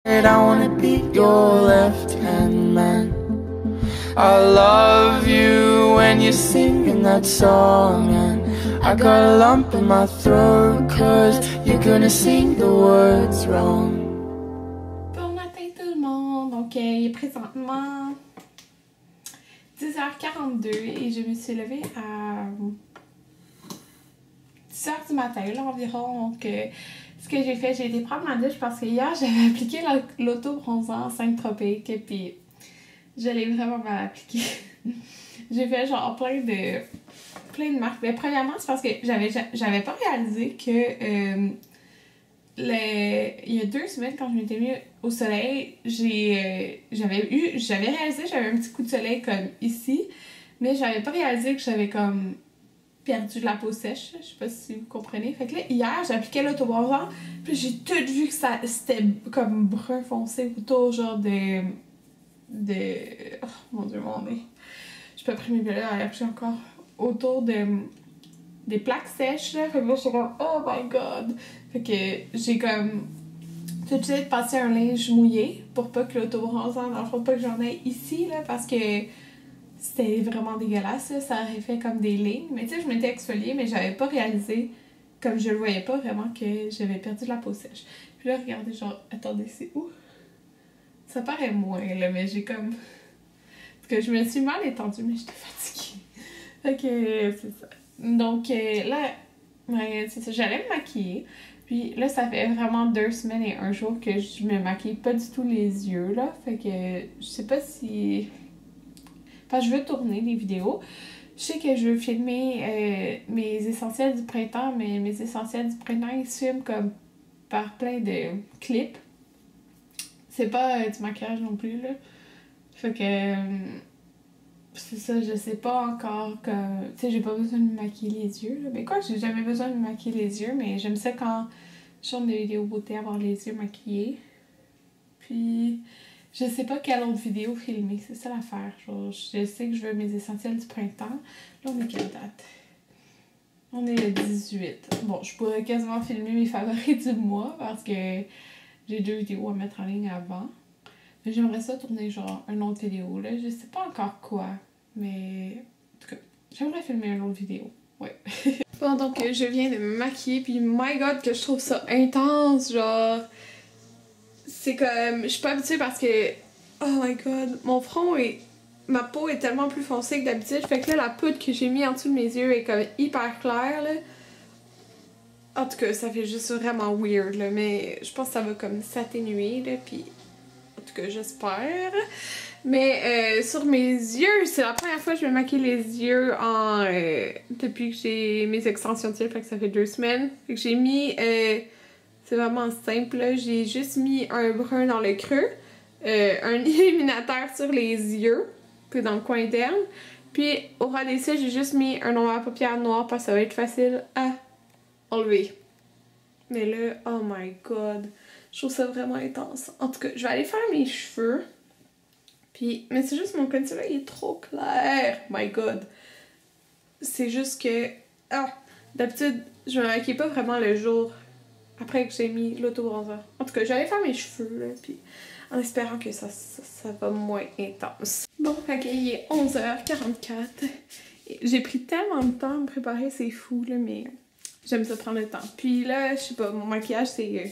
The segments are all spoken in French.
I wanna be your left-hand man. I love you when you're singing that song, and I got a lump in my throat, cause you're gonna sing the words wrong. Bon matin tout le monde, donc il est présentement 10h42 et je me suis levée à 10h du matin là, environ. Donc ce que j'ai fait, j'ai été prendre ma douche parce que hier j'avais appliqué l'auto-bronzant 5 tropiques et puis je l'ai vraiment mal appliqué. J'ai fait genre plein de marques. Mais premièrement, c'est parce que j'avais pas réalisé que il y a 2 semaines, quand je m'étais mis au soleil, j'avais réalisé que j'avais un petit coup de soleil comme ici, mais j'avais pas réalisé que j'avais comme perdu de la peau sèche. Je sais pas si vous comprenez. Fait que là, hier, j'appliquais l'autobronzant, puis j'ai tout vu que c'était comme brun foncé autour, genre oh mon dieu, mon nez. J'ai pas pris mes violets, j'ai encore autour des plaques sèches là. Fait que là, j'étais comme oh my god. Fait que j'ai comme tout de suite passé un linge mouillé pour pas que l'autobronzant, dans le fond, pas que j'en ai ici là, parce que c'était vraiment dégueulasse là. Ça aurait fait comme des lignes. Mais tu sais, je m'étais exfoliée, mais j'avais pas réalisé, comme je le voyais pas vraiment, que j'avais perdu de la peau sèche. Puis là, regardez, genre, attendez, c'est où? Ça paraît moins là, mais j'ai comme... Parce que je me suis mal étendue, mais j'étais fatiguée. Ok, c'est ça. Donc là, ouais, c'est ça, j'allais me maquiller. Puis là, ça fait vraiment 2 semaines et 1 jour que je me maquille pas du tout les yeux, là. Fait que je sais pas si... Enfin, je veux tourner des vidéos. Je sais que je veux filmer mes essentiels du printemps, mais mes essentiels du printemps, ils se filment comme par plein de clips. C'est pas du maquillage non plus, là. Fait que... c'est ça, je sais pas encore que... Tu sais, j'ai pas besoin de me maquiller les yeux, là. Mais quoi, j'ai jamais besoin de me maquiller les yeux, mais j'aime ça quand je tourne des vidéos beauté, avoir les yeux maquillés. Puis... je sais pas quelle autre vidéo filmer, c'est ça l'affaire. Genre, je sais que je veux mes essentiels du printemps. Là, on est quelle date? On est le 18. Bon, je pourrais quasiment filmer mes favoris du mois parce que j'ai 2 vidéos à mettre en ligne avant. Mais j'aimerais ça tourner genre une autre vidéo, là. Je sais pas encore quoi, mais en tout cas, j'aimerais filmer une autre vidéo. Ouais. Bon, donc je viens de me maquiller, puis my god, que je trouve ça intense, genre... c'est comme... je suis pas habituée parce que... oh my god, mon front est... ma peau est tellement plus foncée que d'habitude, fait que là, la poudre que j'ai mis en dessous de mes yeux est comme hyper claire, là. En tout cas, ça fait juste vraiment weird, là, mais je pense que ça va comme s'atténuer, là, puis... en tout cas, j'espère. Mais sur mes yeux, c'est la première fois que je me maquille les yeux depuis que j'ai mes extensions de cils, fait que ça fait 2 semaines. Fait que j'ai mis... c'est vraiment simple, là. J'ai juste mis un brun dans le creux, un illuminateur sur les yeux, puis dans le coin interne. Puis au ras des cils, j'ai juste mis un nombre à paupières noir parce que ça va être facile à enlever. Mais là, oh my god, je trouve ça vraiment intense. En tout cas, je vais aller faire mes cheveux. Puis, mais c'est juste mon concealer, il est trop clair. My god. C'est juste que... ah, d'habitude, je me maquille pas vraiment le jour après que j'ai mis l'autobronzant. En tout cas, j'allais faire mes cheveux, là, puis en espérant que ça va moins intense. Bon, fait qu'il est 11h44. J'ai pris tellement de temps à me préparer, c'est fou, là, mais j'aime ça prendre le temps. Puis là, je sais pas, mon maquillage, c'est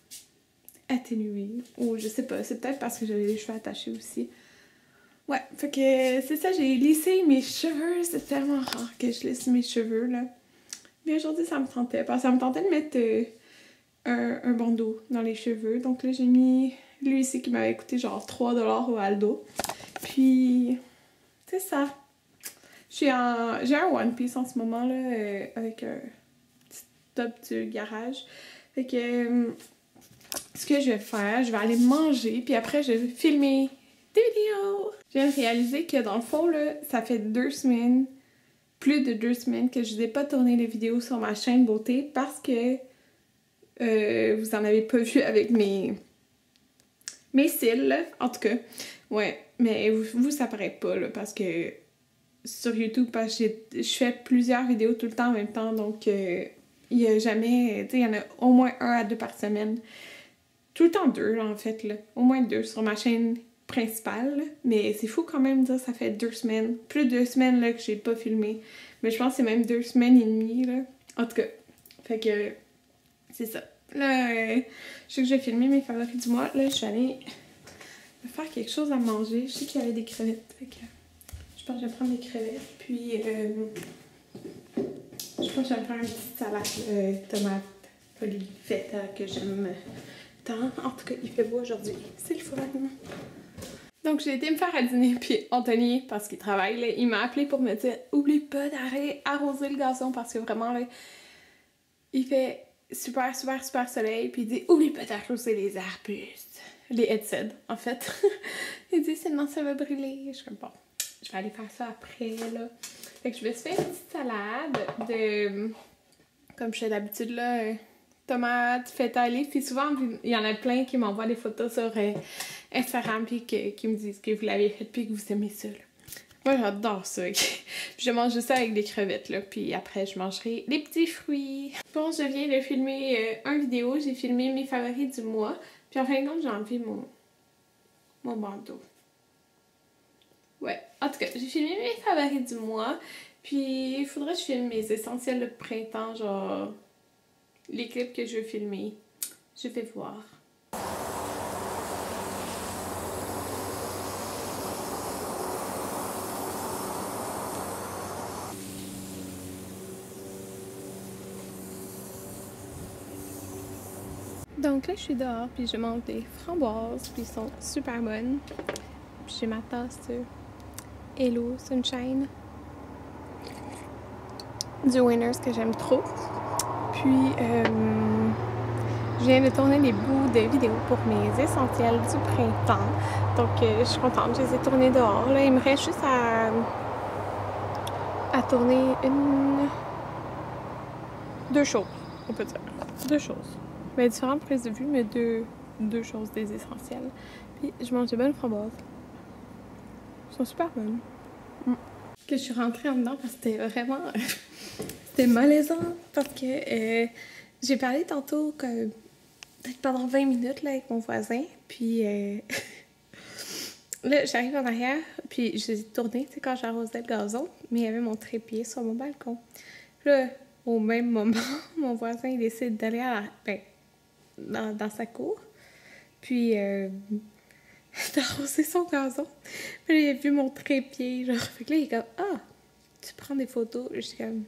atténué. Ou je sais pas, c'est peut-être parce que j'avais les cheveux attachés aussi. Ouais, fait que c'est ça, j'ai lissé mes cheveux. C'est tellement rare que je lisse mes cheveux, là. Mais aujourd'hui, ça me tentait. Parce que ça me tentait de mettre... un bandeau dans les cheveux. Donc là, j'ai mis lui ici qui m'avait coûté genre 3$ au Aldo. Puis, c'est ça. J'ai un One Piece en ce moment, là, avec un petit top du garage. Fait que, ce que je vais faire, je vais aller manger, puis après, je vais filmer des vidéos. Je viens de réaliser que dans le fond, là, ça fait 2 semaines, plus de 2 semaines, que je n'ai pas tourné les vidéos sur ma chaîne beauté parce que vous en avez pas vu avec mes cils, là. En tout cas. Ouais, mais vous ça paraît pas, là, parce que sur YouTube, parce que je fais plusieurs vidéos tout le temps en même temps, donc il y a jamais, tu sais, il y en a au moins 1 à 2 par semaine, tout le temps 2, là, en fait, là. Au moins 2 sur ma chaîne principale, là. Mais c'est fou quand même de dire ça fait 2 semaines. Plus de 2 semaines, là, que j'ai pas filmé. Mais je pense que c'est même 2 semaines et demie, là. En tout cas, fait que c'est ça. Là, je sais que j'ai filmé mes favoris du mois. Là, je suis allée me faire quelque chose à manger. Je sais qu'il y avait des crevettes, fait que je pense que je vais prendre des crevettes. Puis, je pense que je vais me faire une petite salade tomate olive feta que j'aime tant. En tout cas, il fait beau aujourd'hui. C'est le fun. Donc, j'ai été me faire à dîner, puis Anthony, parce qu'il travaille, là, il m'a appelé pour me dire « Oublie pas d'arroser le gazon parce que vraiment, là, il fait super soleil. » Puis il dit « Oublie pas d'arroser les arbustes. » Les headsets, en fait. Il dit « Sinon, ça va brûler. » Je suis comme « Bon, je vais aller faire ça après, là. » Fait que je me suis fait une petite salade de... Comme je fais d'habitude, là... tomates, feta olive, puis souvent, il y en a plein qui m'envoient des photos sur Instagram, puis qui me disent que vous l'avez fait, puis que vous aimez ça, là. Moi, j'adore ça. Puis je mange ça avec des crevettes, là, puis après, je mangerai des petits fruits. Bon, je viens de filmer une vidéo, j'ai filmé mes favoris du mois, puis en fin de compte, j'ai enlevé mon bandeau. Ouais, en tout cas, j'ai filmé mes favoris du mois, puis il faudrait que je filme mes essentiels de printemps, genre... les clips que je veux filmer. Je vais voir. Donc là, je suis dehors, puis je mange des framboises, puis ils sont super bonnes. Puis j'ai ma tasse Hello Sunshine du Winners que j'aime trop. Puis, je viens de tourner des bouts de vidéos pour mes essentiels du printemps. Donc, je suis contente, je les ai tournés dehors. Là, il me reste juste à tourner deux choses, on peut dire. 2 choses. Mais différentes prises de vue, mais deux choses des essentiels. Puis, je mange de bonnes framboises. Elles sont super bonnes. Que je suis rentrée en dedans parce que c'était vraiment... C'était malaisant parce que j'ai parlé tantôt peut-être pendant 20 minutes là, avec mon voisin, puis là j'arrive en arrière, puis je les ai tournés, tu sais, quand j'arrosais le gazon, mais il y avait mon trépied sur mon balcon. Puis là, au même moment, mon voisin il décide d'aller dans sa cour, puis d'arroser son gazon. Puis là, il a vu mon trépied, genre, fait que là il est comme « Ah, tu prends des photos? » Je suis comme...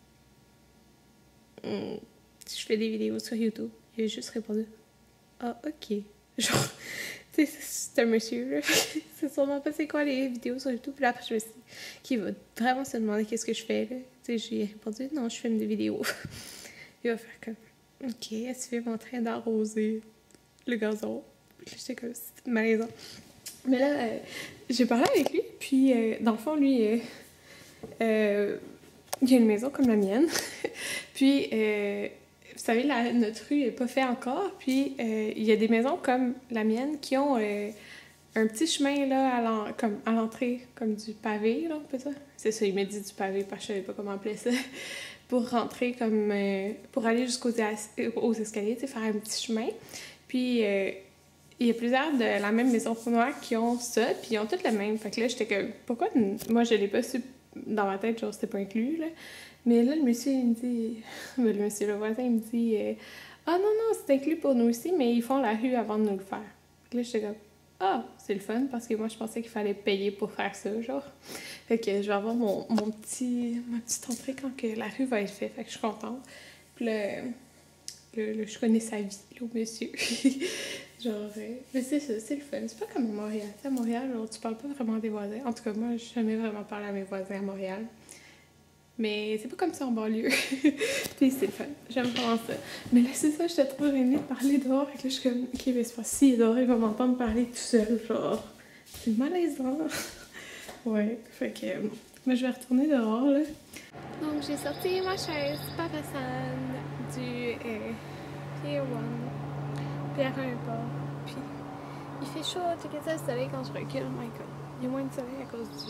je fais des vidéos sur YouTube. Il a juste répondu « Ah, ok. » Genre, tu sais, c'est un monsieur, là. C'est sûrement pas c'est quoi les vidéos sur YouTube. Puis là, après, je me suis dit qu'il va vraiment se demander qu'est-ce que je fais, là. Tu sais, j'ai répondu « Non, je filme des vidéos. » Il va faire comme « Ok, est-ce que tu es en train d'arroser le gazon? » J'étais comme « C'est malaisant. » Mais là, j'ai parlé avec lui, puis dans le fond, lui, il y a une maison comme la mienne. Puis, vous savez, notre rue n'est pas faite encore. Puis, il y a des maisons comme la mienne qui ont un petit chemin là, à l'entrée, comme du pavé, là, on peut dire. C'est ça, il m'a dit du pavé parce que je savais pas comment appeler ça. Pour rentrer comme... pour aller jusqu'aux escaliers, tu sais, faire un petit chemin. Puis, il y a plusieurs de la même maison pour moi qui ont ça, puis ils ont toutes le même. Fait que là, j'étais comme... Pourquoi moi, je l'ai pas su dans ma tête, genre, c'était pas inclus, là. Mais là, le monsieur, il me dit... le voisin, il me dit... Ah non, c'est inclus pour nous aussi, mais ils font la rue avant de nous le faire. Fait que là, j'étais comme... Ah, c'est le fun, parce que moi, je pensais qu'il fallait payer pour faire ça, genre. Fait que je vais avoir ma petite entrée quand que la rue va être faite. Fait que je suis contente. Puis là, je connais sa vie, là, au monsieur. Genre... mais c'est ça, c'est le fun. C'est pas comme à Montréal. À Montréal, genre, tu parles pas vraiment des voisins. En tout cas, moi, je n'ai jamais vraiment parlé à mes voisins à Montréal. Mais c'est pas comme ça en banlieue. Puis c'est le fun. J'aime vraiment ça. Mais là, c'est ça, j'étais trop gênée de parler dehors. Et que là, je suis comme, ok, mais c'est pas si dehors, il va m'entendre parler tout seul. Genre, c'est malaisant. Ouais, fait que. Mais je vais retourner dehors, là. Donc, j'ai sorti ma chaise Papasan du Pier 1. Puis à un port. Puis il fait chaud, tu sais, ça, le soleil quand je recule. Oh my god. Il y a moins de soleil à cause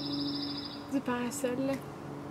du parasol, là.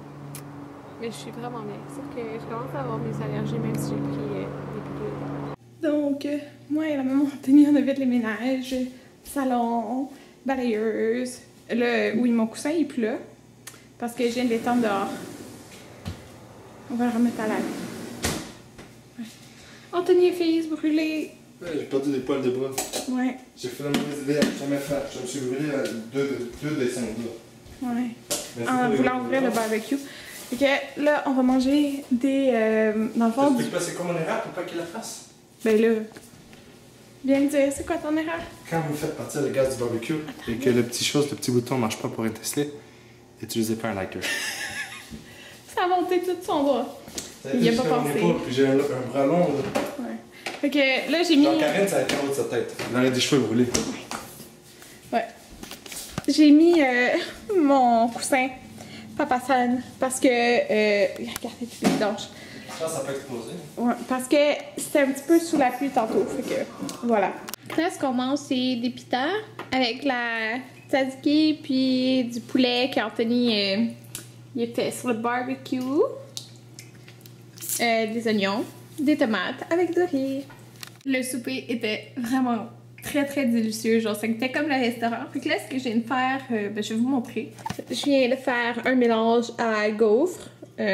Mais je suis vraiment bien. Sauf que je commence à avoir mes allergies, même si j'ai pris des pilules. Donc, moi et la maman Anthony, on a fait les ménages, salon, balayeuse. Là, oui, mon coussin, il est plus là. Parce que je viens de l'étendre dehors. On va le remettre à la ouais. Anthony et fils brûlés. Ouais, j'ai perdu des poils de bras. Ouais. J'ai fait la mauvaise idée, jamais fait. Je me suis brûlé deux des 5 là. Ouais. En voulant ouvrir le barbecue. Ok, là, on va manger des. Dans le fond. C'est quoi mon erreur pour pas qu'il la fasse? Ben là. Viens me dire, c'est quoi ton erreur? Quand vous faites partir le gaz du barbecue et que le petit bouton marche pas pour étinceler, utilisez pas un lighter. Ça a monté tout son bras. Il a pas pensé. Puis j'ai un bras long là. Ouais. Fait que là, j'ai mis. Genre Karine, ça a été en haut de sa tête. Il aurait des cheveux brûlés. Ouais. J'ai mis mon coussin Papa San parce que. Regardez toutes les danches. Ça peut exploser. Ouais, parce que c'était un petit peu sous la pluie tantôt. Fait que. Voilà. Là, ce qu'on mange, c'est des pitas avec la tzatziki puis du poulet qu'Anthony il a fait sur le barbecue. Des oignons, des tomates avec du riz. Le souper était vraiment très très délicieux, genre ça goûtait comme le restaurant. Fait que là, ce que je viens de faire, ben, je vais vous montrer. Je viens de faire un mélange à gaufres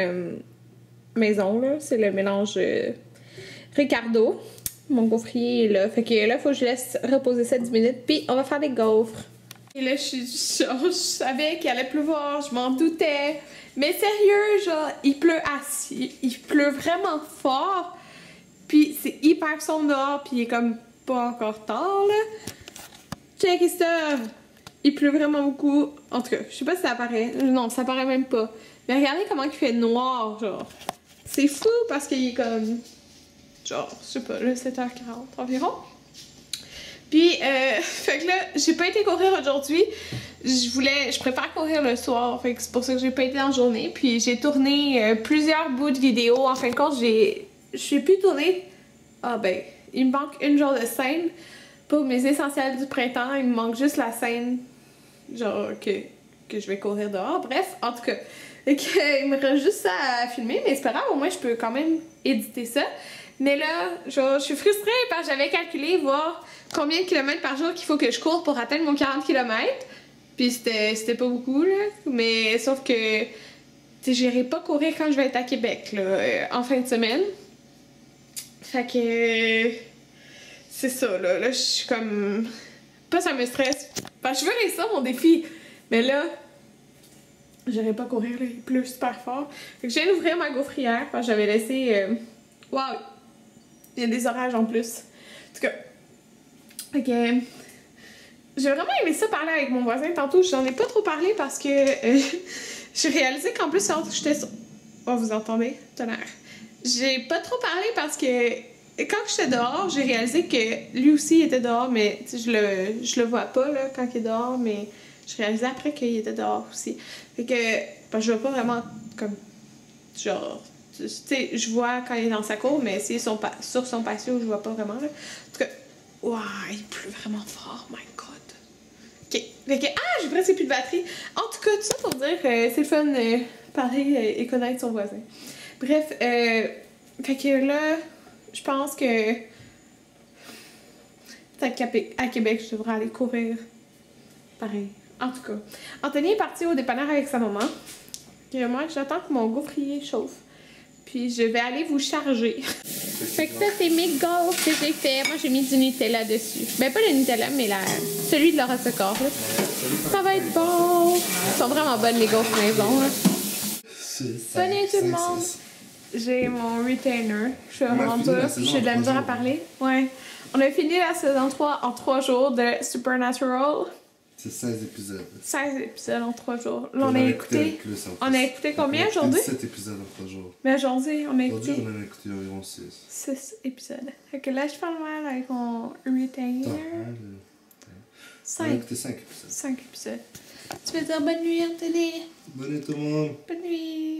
maison, là. C'est le mélange Ricardo. Mon gaufrier est là. Fait que là, faut que je laisse reposer ça 10 minutes, puis on va faire des gaufres. Et là, je savais qu'il allait pleuvoir, je m'en doutais. Mais sérieux, genre, il pleut vraiment fort. Puis c'est hyper sombre dehors, puis il est comme pas encore tard, là. Check ça! Il pleut vraiment beaucoup. En tout cas, je sais pas si ça apparaît. Non, ça apparaît même pas. Mais regardez comment il fait noir, genre. C'est fou parce qu'il est comme... Genre, je sais pas, là, 7h40 environ. Puis, fait que là, j'ai pas été courir aujourd'hui. Je préfère courir le soir, fait que c'est pour ça que j'ai pas été en journée. Puis j'ai tourné plusieurs bouts de vidéos. En fin de compte, j'ai pu tourner. Ah ben, il me manque une genre de scène pour mes essentiels du printemps. Il me manque juste la scène, genre que je vais courir dehors. Bref, en tout cas, fait que, il me reste juste ça à filmer, mais c'est pas grave, au moins je peux quand même éditer ça. Mais là, genre, je suis frustrée parce que j'avais calculé voir combien de kilomètres par jour qu'il faut que je cours pour atteindre mon 40 km. Puis c'était pas beaucoup, là. Mais sauf que, tu sais, j'irai pas courir quand je vais être à Québec, là, en fin de semaine. Fait que, c'est ça, là. Là, je suis comme... Pas ça me stresse. Parce que je veux réussir mon défi. Mais là, j'irai pas courir, là. Il pleut super fort. Fait que je viens d'ouvrir ma gaufrière parce que j'avais laissé... Waouh! Il y a des orages en plus. En tout cas, ok. J'ai vraiment aimé ça parler avec mon voisin tantôt. J'en ai pas trop parlé parce que j'ai réalisé qu'en plus, j'étais sur... Oh, vous entendez? Tonnerre. J'ai pas trop parlé parce que quand j'étais dehors, j'ai réalisé que lui aussi était dehors, mais je le vois pas là, quand il est dehors, mais je réalisais après qu'il était dehors aussi. Fait que, parce que je vois pas vraiment comme... Genre... Tu sais, je vois quand il est dans sa cour, mais s'il est sur son patio, je vois pas vraiment. Là. En tout cas, waouh, il pleut vraiment fort, my god. Ok, fait que, j'ai presque plus de batterie. En tout cas, tout ça pour dire que c'est le fun de parler et connaître son voisin. Bref, fait que là, je pense que peut-être qu'à Québec, je devrais aller courir. Pareil. En tout cas, Anthony est parti au dépanneur avec sa maman. Et moi, j'attends que mon gaufrier chauffe. Puis je vais aller vous charger. Fait que ça, c'est mes gaufres que j'ai fait. Moi, j'ai mis du Nutella dessus. Ben, pas le Nutella, mais celui de Laura Secor, là. Ça va être bon. Ils sont vraiment bonnes, les gaufres maison, là. Bonne nuit, tout le monde. J'ai mon retainer. Je suis rendue. J'ai de la misère à parler. Ouais. On a fini la saison 3 en 3 jours de Supernatural. C'est 16 épisodes. 16 épisodes en 3 jours. Là, on a écouté combien aujourd'hui? 7 épisodes en 3 jours. Mais aujourd'hui, on a écouté... Aujourd'hui, on a écouté environ 6. 6 épisodes. Fait que là, je parle mal avec mon retainer. 5. On a écouté 5 épisodes. 5 épisodes. Tu veux dire bonne nuit, Anthony? Bonne nuit tout le monde. Bonne nuit.